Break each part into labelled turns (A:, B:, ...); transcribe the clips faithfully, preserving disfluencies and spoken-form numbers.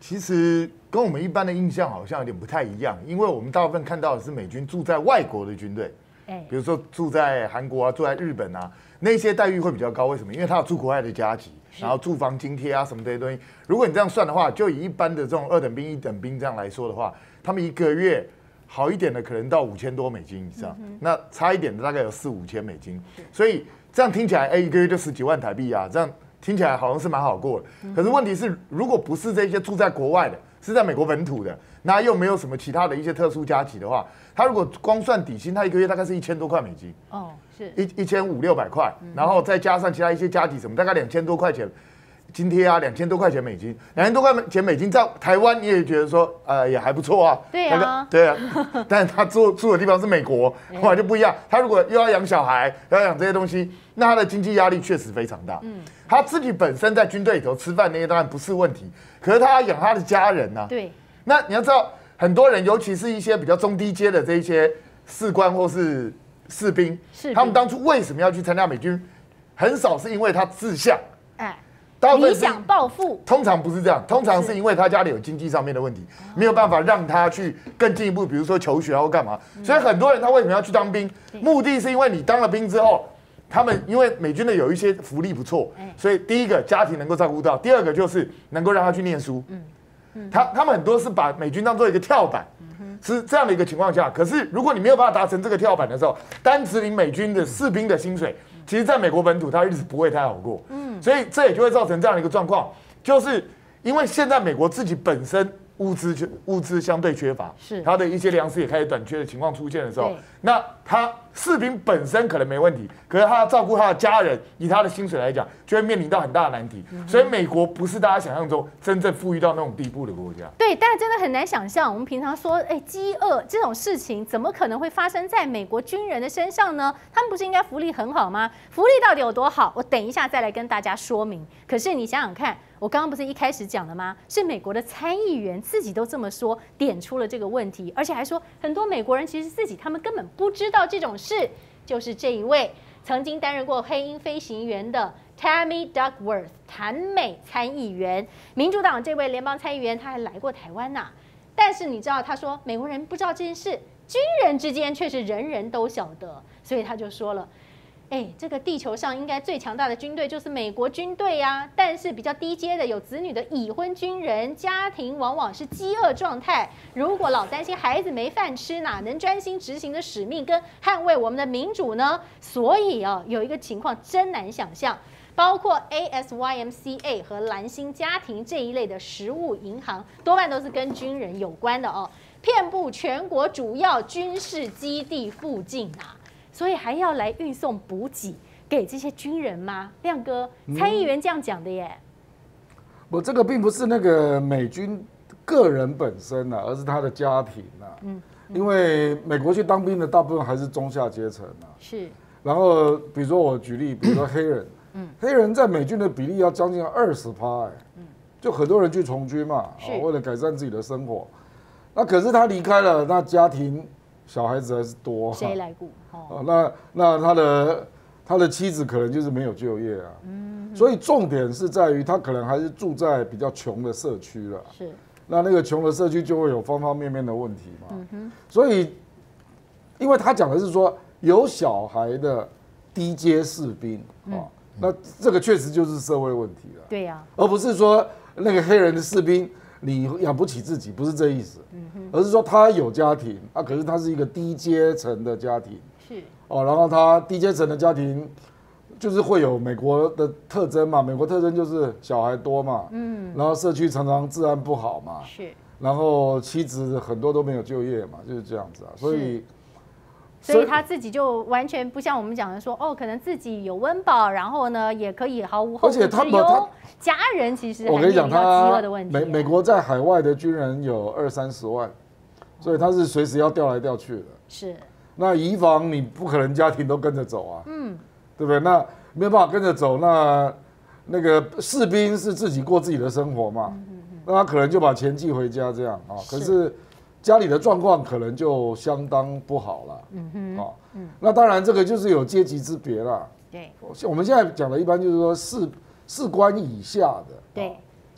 A: 其实跟我们一般的印象好像有点不太一样，因为我们大部分看到的是美军住在外国的军队，哎，比如说住在韩国啊，住在日本啊，那些待遇会比较高。为什么？因为他有住国外的加急，然后住房津贴啊什么这些东西。如果你这样算的话，就以一般的这种二等兵、一等兵这样来说的话，他们一个月好一点的可能到五千多美金以上，嗯、那差一点的大概有四五千美金。所以这样听起来，哎，一个月就十几万台币啊，这样。听起来好像是蛮好过的，可是问题是，如果不是这些住在国外的，是在美国本土的，那又没有什么其他的一些特殊加急的话，他如果光算底薪，他一个月大概是一千多块美金，哦，是一一千五六百块，然后再加上其他一些加急什么，大概两千多块钱津贴啊，两千多块钱美金，两千多块钱美金在台湾你也觉得说，呃，也还不错啊，
B: 对啊，
A: 对啊，但是他住住的地方是美国，后来就不一样，他如果又要养小孩，又要养这些东西。那他的经济压力确实非常大。嗯，他自己本身在军队里头吃饭那些当然不是问题，可是他要养他的家人呐、啊。
B: 对。
A: 那你要知道，很多人，尤其是一些比较中低阶的这一些士官或是士兵，他们当初为什么要去参加美军？很少是因为他志向，哎，
B: 理想抱负。
A: 通常不是这样，通常是因为他家里有经济上面的问题，没有办法让他去更进一步，比如说求学或干嘛。所以很多人他为什么要去当兵？目的是因为你当了兵之后。他们因为美军的有一些福利不错，所以第一个家庭能够照顾到，第二个就是能够让他去念书。嗯嗯，他他们很多是把美军当做一个跳板，是这样的一个情况下。可是如果你没有办法达成这个跳板的时候，单指领美军的士兵的薪水，其实在美国本土他日子不会太好过。嗯，所以这也就会造成这样的一个状况，就是因为现在美国自己本身。物资缺物资相对缺乏，是他的一些粮食也开始短缺的情况出现的时候，那他士兵本身可能没问题，可是他要照顾他的家人，以他的薪水来讲，就会面临到很大的难题。嗯、所以美国不是大家想象中真正富裕到那种地步的国家。
B: 对，但真的很难想象，我们平常说，哎，饥饿这种事情怎么可能会发生在美国军人的身上呢？他们不是应该福利很好吗？福利到底有多好？我等一下再来跟大家说明。可是你想想看。我刚刚不是一开始讲了吗？是美国的参议员自己都这么说，点出了这个问题，而且还说很多美国人其实自己他们根本不知道这种事。就是这一位曾经担任过黑鹰飞行员的 Tammy Duckworth 谭美参议员，民主党这位联邦参议员他还来过台湾呐、啊。但是你知道，他说美国人不知道这件事，军人之间却是人人都晓得，所以他就说了。哎，这个地球上应该最强大的军队就是美国军队呀、啊，但是比较低阶的有子女的已婚军人，家庭往往是饥饿状态。如果老担心孩子没饭吃，哪能专心执行的使命跟捍卫我们的民主呢？所以啊，有一个情况真难想象，包括 A S Y M C A 和蓝星家庭这一类的食物银行，多半都是跟军人有关的哦，遍布全国主要军事基地附近啊。所以还要来运送补给给这些军人吗？亮哥，参议员这样讲的耶。
C: 我这个并不是那个美军个人本身啊，而是他的家庭啊。嗯，因为美国去当兵的大部分还是中下阶层啊。是。然后比如说我举例，比如说黑人，嗯，黑人在美军的比例要将近二十趴，哎，嗯，就很多人去从军嘛，啊，为了改善自己的生活。那可是他离开了，那家庭。小孩子还是多，
B: 谁来顾？
C: 哦，那那他的他的妻子可能就是没有就业啊，嗯，所以重点是在于他可能还是住在比较穷的社区了，是，那那个穷的社区就会有方方面面的问题嘛，嗯哼，所以，因为他讲的是说有小孩的低阶士兵啊，嗯，那这个确实就是社会问题了，
B: 对呀，
C: 而不是说那个黑人的士兵。你养不起自己，不是这意思，而是说他有家庭啊，可是他是一个低阶层的家庭，是哦，然后他低阶层的家庭就是会有美国的特征嘛，美国特征就是小孩多嘛，嗯，然后社区常常治安不好嘛，是，然后妻子很多都没有就业嘛，就是这样子啊，所以。
B: 所以他自己就完全不像我们讲的说，哦，可能自己有温饱，然后呢也可以毫无后顾之忧。家人其实
C: 我跟你讲，他
B: 美
C: 美国在海外的军人有二三十万，所以他是随时要调来调去的。是。那移防你不可能家庭都跟着走啊，嗯，对不对？那没有办法跟着走，那那个士兵是自己过自己的生活嘛，那他可能就把钱寄回家这样啊。可是。家里的状况可能就相当不好了，嗯哼，啊，嗯，那当然这个就是有阶级之别啦。对，我们现在讲的一般就是说士士官以下的，对，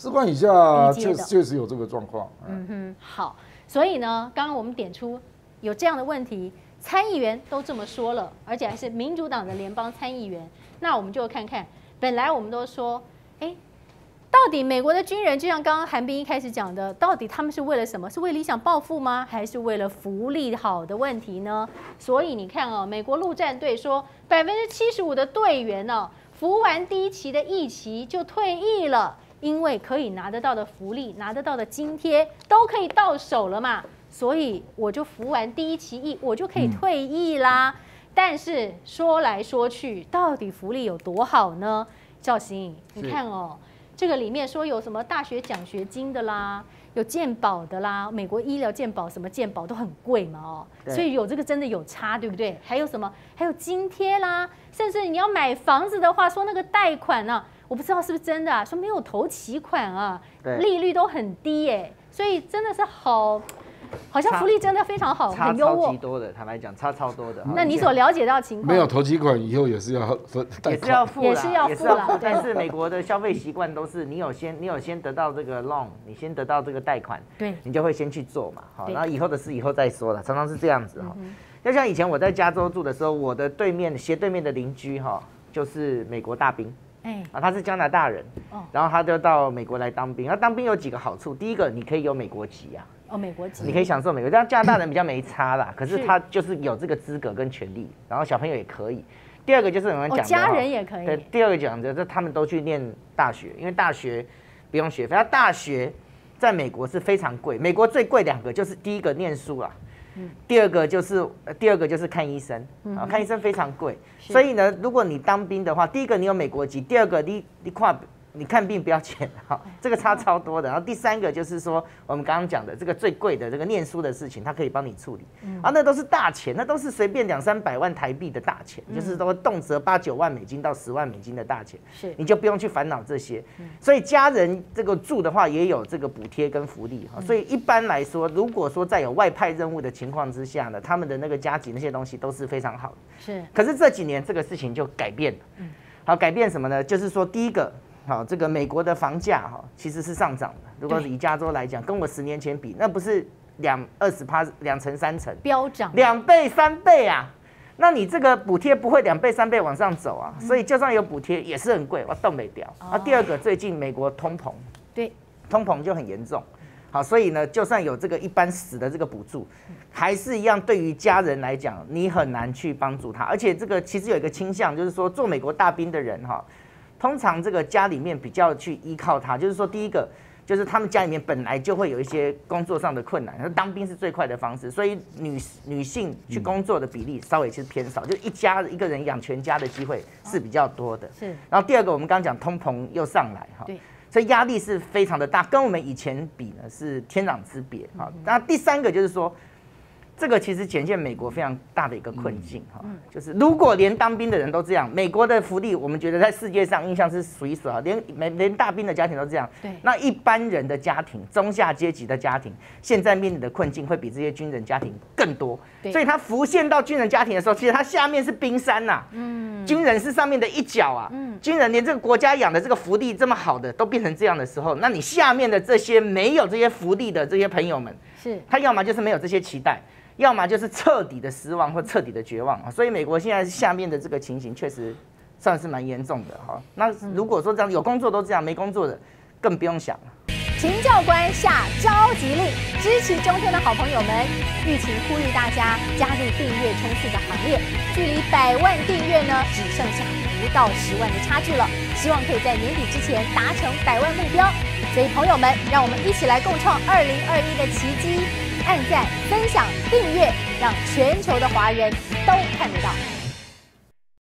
C: 四万以下确实确实有这个状况。
B: 嗯哼，好，所以呢，刚刚我们点出有这样的问题，参议员都这么说了，而且还是民主党的联邦参议员，那我们就看看，本来我们都说，哎。到底美国的军人，就像刚刚韩冰一开始讲的，到底他们是为了什么？是为理想抱负吗？还是为了福利好的问题呢？所以你看哦，美国陆战队说，百分之七十五的队员呢、哦，服完第一期的役期就退役了，因为可以拿得到的福利、拿得到的津贴都可以到手了嘛，所以我就服完第一期役，我就可以退役啦。嗯、但是说来说去，到底福利有多好呢？兆欣，你看哦。这个里面说有什么大学奖学金的啦，有健保的啦，美国医疗健保什么健保都很贵嘛哦，所以有这个真的有差，对不对？还有什么？还有津贴啦，甚至你要买房子的话，说那个贷款呢、啊，我不知道是不是真的、啊，说没有头期款啊，利率都很低耶，所以真的是好。好像福利真的非常好，很优渥，
D: 超级多的，坦白讲，差超多的。
B: 那你所了解到的情况，
C: 没有头期款以后也是要分，
D: 也是要付，
B: 也是要付啦。
D: 但是美国的消费习惯都是，你有先，你有先得到这个 loan， 你先得到这个贷款，
B: 对，
D: 你就会先去做嘛，好，然后以后的事以后再说了，常常是这样子哈。就像以前我在加州住的时候，我的对面斜对面的邻居哈，就是美国大兵。哎，啊，他是加拿大人，哦，然后他就到美国来当兵。那当兵有几个好处，第一个，你可以有美国籍啊，
B: 哦，美国籍，
D: 你可以享受美国，但加拿大人比较没差啦，可是他就是有这个资格跟权利，然后小朋友也可以。第二个就是我们讲的，
B: 哦，家人也可以。
D: 对，第二个讲的，就他们都去念大学，因为大学不用学费，那大学在美国是非常贵，美国最贵两个就是第一个念书啊。嗯、第二个就是第二个就是看医生啊，看医生非常贵，所以呢，如果你当兵的话，第一个你有美国籍，第二个你你跨你看病不要钱哈，这个差超多的。然后第三个就是说，我们刚刚讲的这个最贵的这个念书的事情，它可以帮你处理，啊，那都是大钱，那都是随便两三百万台币的大钱，就是都动辄八九万美金到十万美金的大钱，是你就不用去烦恼这些。所以家人这个住的话也有这个补贴跟福利哈。所以一般来说，如果说在有外派任务的情况之下呢，他们的那个加急那些东西都是非常好的。是，可是这几年这个事情就改变了。好，改变什么呢？就是说第一个。好，这个美国的房价哈其实是上涨的。如果以加州来讲，跟我十年前比，那不是两二十趴两成三成
B: 飙涨，
D: 两倍三倍啊！那你这个补贴不会两倍三倍往上走啊，所以就算有补贴也是很贵，我动没掉。那、哦、第二个，最近美国通膨，
B: 对，
D: 通膨就很严重。好，所以呢，就算有这个一般死的这个补助，还是一样，对于家人来讲，你很难去帮助他。而且这个其实有一个倾向，就是说做美国大兵的人哈。通常这个家里面比较去依靠他，就是说，第一个就是他们家里面本来就会有一些工作上的困难，当兵是最快的方式，所以女女性去工作的比例稍微是偏少，就一家一个人养全家的机会是比较多的。是。然后第二个，我们刚刚讲通膨又上来哈，对，所以压力是非常的大，跟我们以前比呢是天壤之别哈。那第三个就是说。这个其实显现美国非常大的一个困境哈，就是如果连当兵的人都这样，美国的福利我们觉得在世界上印象是数一数二，连连大兵的家庭都这样，对，那一般人的家庭、中下阶级的家庭，现在面临的困境会比这些军人家庭更多，所以他浮现到军人家庭的时候，其实他下面是冰山呐、啊，嗯，军人是上面的一角啊，嗯，军人连这个国家养的这个福利这么好的都变成这样的时候，那你下面的这些没有这些福利的这些朋友们，是他要么就是没有这些期待。要么就是彻底的失望或彻底的绝望啊，所以美国现在下面的这个情形确实算是蛮严重的哈。那如果说这样有工作都这样，没工作的更不用想了。
B: 秦教官下召集令，支持中天的好朋友们，玉琴呼吁大家加入订阅冲刺的行列，距离百万订阅呢只剩下不到十万的差距了，希望可以在年底之前达成百万目标。所以朋友们，让我们一起来共创二零二一的奇迹。按赞、分享、订阅，让全球的华人都看得到。